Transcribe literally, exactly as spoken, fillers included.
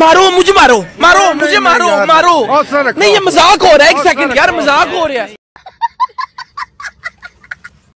मारो मुझे, मारो मारो मुझे, मारो मारो। नहीं ये मजाक हो रहा है, एक सेकंड यार, मजाक हो रहा है।